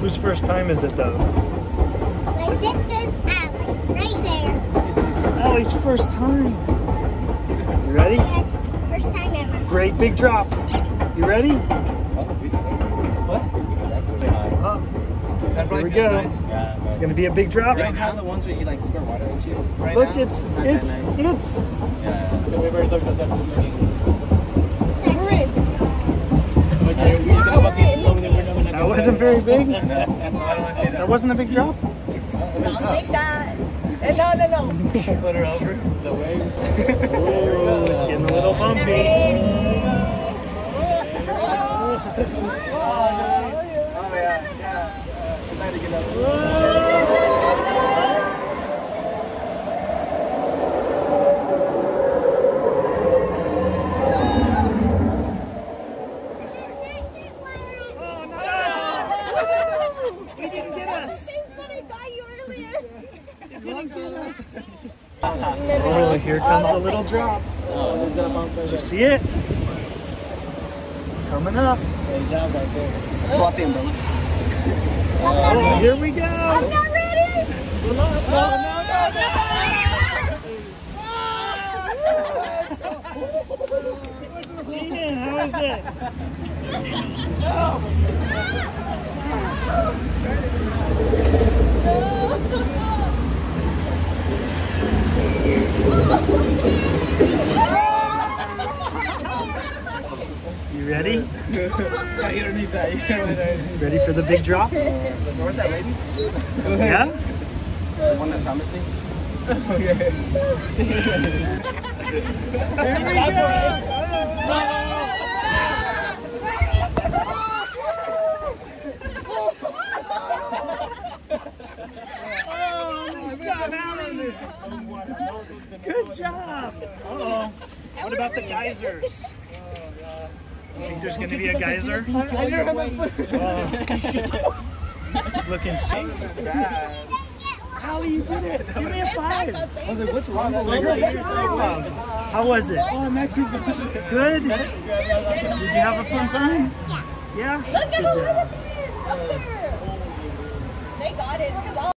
Whose first time is it though? My sister's Alli, right there. It's Allie's first time. You ready? Yes, first time ever. Great big drop. You ready? What? Here we go. It's gonna be a big drop. You don't have the ones where you like squirt water into you right Look, now? it's. Yeah. We already talked about that this morning. That wasn't very big. No, I don't want to say that. That wasn't a big drop. Don't take that. No. Put her over the wave. Oh, it's getting a little bumpy. He didn't get us. It didn't get us. Oh, here comes a little drop. Did you see it? It's coming up. Oh, here we go. I'm not ready. Ian, how is it? You ready? Ready for the big drop? Where's that lady? Yeah? The one that promised me? Here we go! Good job! Uh-oh. What about the geysers? You think there's going to be a geyser? It's looking so bad. Alli, you did it! Give me a 5! I was like, what's wrong? How was it? Good? Did you have a fun time? Yeah? Look at Good the job. little kids up there. They got it.